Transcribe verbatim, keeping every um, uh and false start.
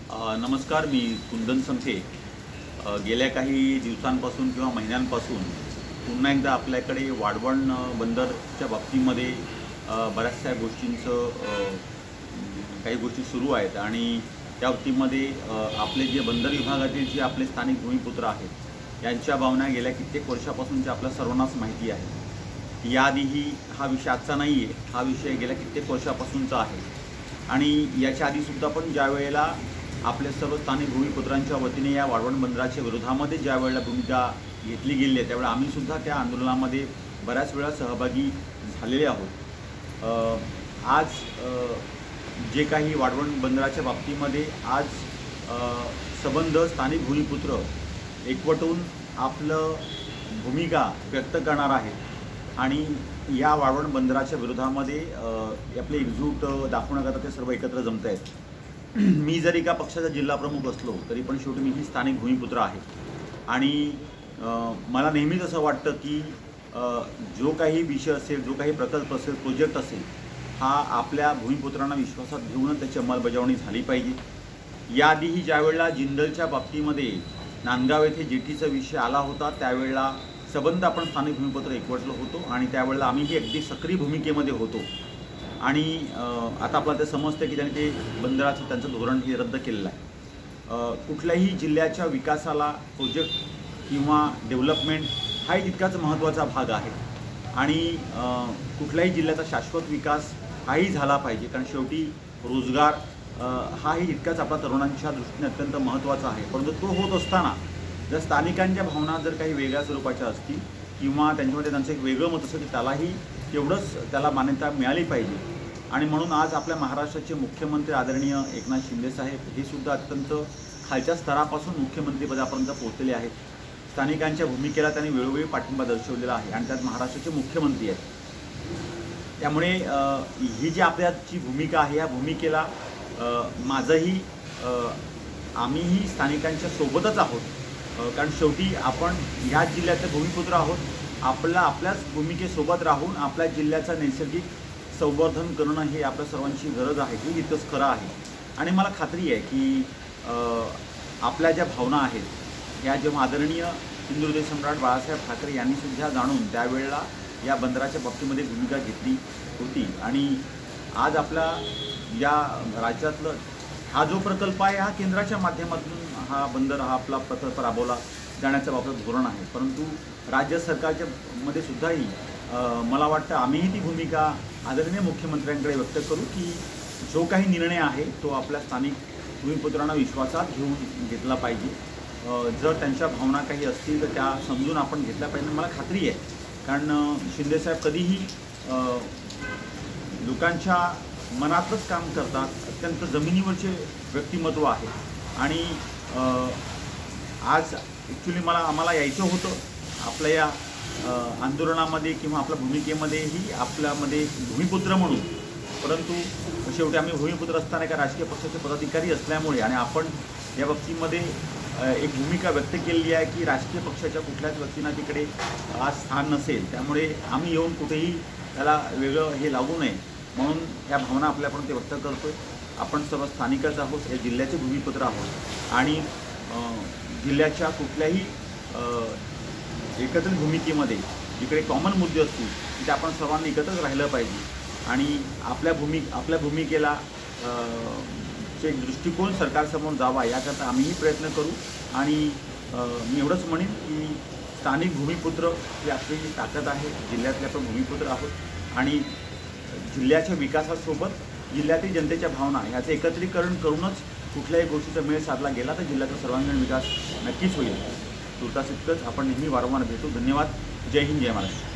अ, नमस्कार, मी कुंदन संखे. अ, गेल्या काही दिवसांपासून किंवा महिन्यांपासून पुन्हा एकदा आपल्याकडे वाढवण अ, बंदरच्या बाबतीमध्ये अ, बऱ्याचशा गोष्टींचं अ, काही गोष्टी सुरू आहेत आणि त्या बाबतीमध्ये अ, आपले जे बंदर विभागातील जे आपले स्थानिक भूमिपुत्र आहेत यांच्या भावना गेल्या कित्येक वर्षापासूनच्या आपल्या सर्वांनाच माहिती आहे. याआधीही हा विषय आजचा नाही आहे, हा विषय गेल्या कित्येक वर्षापासूनचा आहे आणि याच्या आधीसुद्धा पण ज्या वेळेला आपल्या सर्व स्थानिक भूमिपुत्रांच्या वतीने या वाढवण बंदराच्या विरोधामध्ये ज्या वेळेला भूमिका घेतली गेली आहे त्यावेळेला आम्हीसुद्धा त्या आंदोलनामध्ये बऱ्याच वेळा सहभागी झालेले आहोत. आज जे काही वाढवण बंदराच्या बाबतीमध्ये आज संबंध स्थानिक भूमिपुत्र एकवटून आपलं भूमिका व्यक्त करणार आहेत आणि या वाढवण बंदराच्या विरोधामध्ये आपले एकजूट दाखवण्याकरता ते सर्व एकत्र जमत आहेत. मी जरी एका पक्षाचा जिल्हा प्रमुख असलो तरी पण शेवटी मी ही स्थानिक भूमिपुत्र आहे आणि मला नेहमीच असं वाटतं की जो काही विषय असेल, जो काही प्रकल्प असेल, प्रोजेक्ट असेल, हा आपल्या भूमिपुत्रांना विश्वासात घेऊनच त्याची अंमलबजावणी झाली पाहिजे. याआधीही ज्यावेळेला जिंदलच्या बाबतीमध्ये नांदगाव येथे जेटीचा विषय आला होता त्यावेळेला संबंध आपण स्थानिक भूमिपुत्र एकवटलो होतो आणि त्यावेळेला आम्हीही अगदी सक्रिय भूमिकेमध्ये होतो आणि आता आपल्याला ते समजतं की त्यांनी ते बंदराचं त्यांचं धोरण हे रद्द केलेलं आहे. कुठल्याही जिल्ह्याच्या विकासाला प्रोजेक्ट किंवा डेव्हलपमेंट हाही तितकाच महत्त्वाचा भाग आहे आणि कुठल्याही जिल्ह्याचा शाश्वत विकास हाही झाला पाहिजे, कारण शेवटी रोजगार हाही तितकाच आपल्या तरुणांच्या दृष्टीने अत्यंत महत्त्वाचा आहे. परंतु तो होत असताना जर स्थानिकांच्या भावना जर काही वेगळ्या स्वरूपाच्या असतील किंवा त्यांच्यामध्ये त्यांचं एक वेगळं मत असेल की त्यालाही तेवढंच त्याला मान्यता मिळाली पाहिजे आणि म्हणून आज आपल्या महाराष्ट्राचे मुख्यमंत्री आदरणीय एकनाथ शिंदे साहेब हे सुद्धा अत्यंत खालच्या स्तरापासून मुख्यमंत्रीपदापर्यंत पोहोचलेले आहेत. स्थानिकांच्या भूमिकेला त्यांनी वेळोवेळी पाठिंबा दर्शवलेला आहे आणि त्यात महाराष्ट्राचे मुख्यमंत्री आहेत. त्यामुळे ही जी आपल्याची भूमिका आहे या भूमिकेला माझंही आम्हीही स्थानिकांच्या सोबतच आहोत, कारण शेवटी आपण ह्या जिल्ह्याचे भूमिपुत्र आहोत. आपला आपल्याच भूमिकेसोबत राहून आपल्या जिल्ह्याचं नैसर्गिक संवर्धन करणं हे आपल्या सर्वांची गरज आहे, हे इतकंच खरं आहे. आणि मला खात्री आहे की आपल्या ज्या भावना आहेत ह्या जेव्हा आदरणीय हिंदुहृदय सम्राट बाळासाहेब ठाकरे यांनीसुद्धा जाणून त्यावेळेला या बंदराच्या बाबतीमध्ये भूमिका घेतली होती आणि आज आपल्या या राज्यातलं हा जो प्रकल्प आहे हा केंद्राच्या माध्यमातून हा बंदर हा आपला प्रकल्प राबवला जाण्याचं आपलं धोरण आहे. परंतु राज्य सरकारच्या मध्ये सुद्धाही मला वाटतं आम्हीही ती भूमिका आदरणीय मुख्यमंत्र्यांकडे व्यक्त करू की जो काही निर्णय आहे तो आपल्या स्थानिक भूमिपुत्रांना विश्वासात घेऊन घेतला पाहिजे. जर त्यांच्या भावना काही असतील तर त्या समजून आपण घेतल्या पाहिजे. मला खात्री आहे, कारण शिंदेसाहेब कधीही लोकांच्या मनातच काम करतात, अत्यंत जमिनीवरचे व्यक्तिमत्व आहे आणि आज ॲक्च्युली मला आम्हाला यायचं होतं आपल्या या आंदोलनामध्ये किंवा आपल्या भूमिकेमध्येही आपल्यामध्ये भूमिपुत्र म्हणून, परंतु शेवटी आम्ही भूमिपुत्र असताना एका राजकीय पक्षाचे पदाधिकारी असल्यामुळे आणि आपण या बाबतीमध्ये एक भूमिका व्यक्त केलेली आहे की राजकीय पक्षाच्या कुठल्याच व्यक्तींना तिकडे आज स्थान नसेल, त्यामुळे आम्ही येऊन कुठेही त्याला वेगळं हे लागू नये म्हणून या भावना आपल्यापर्यंत ते व्यक्त करतो आहे. आपण सर्व स्थानिकच आहोत, या जिल्ह्याचे भूमिपुत्र आहोत आणि जिल्ह्याच्या कुठल्याही एकत्रित भूमिकेमध्ये जिकडे कॉमन मुद्दे असतील तिथे आपण सर्वांनी एकत्रच राहिलं पाहिजे आणि आपल्या भूमि आपल्या भूमिकेला चे दृष्टिकोन सरकारसमोर जावा याकरता आम्हीही प्रयत्न करू आणि मी एवढंच म्हणेन की स्थानिक भूमिपुत्र ही आपली जी ताकद आहे, जिल्ह्यातले आपण भूमिपुत्र आहोत आणि जिल्ह्याच्या विकासासोबत जिल्ह्यातील जनतेच्या भावना ह्याचं एकत्रीकरण करूनच कुठल्याही गोष्टीचा मेळ साधला गेला तर जिल्ह्याचा सर्वांगीण विकास नक्कीच होईल. तुर्तास इतकंच. आपण नेहमी वारंवार भेटू. धन्यवाद. जय हिंद, जय महाराष्ट्र.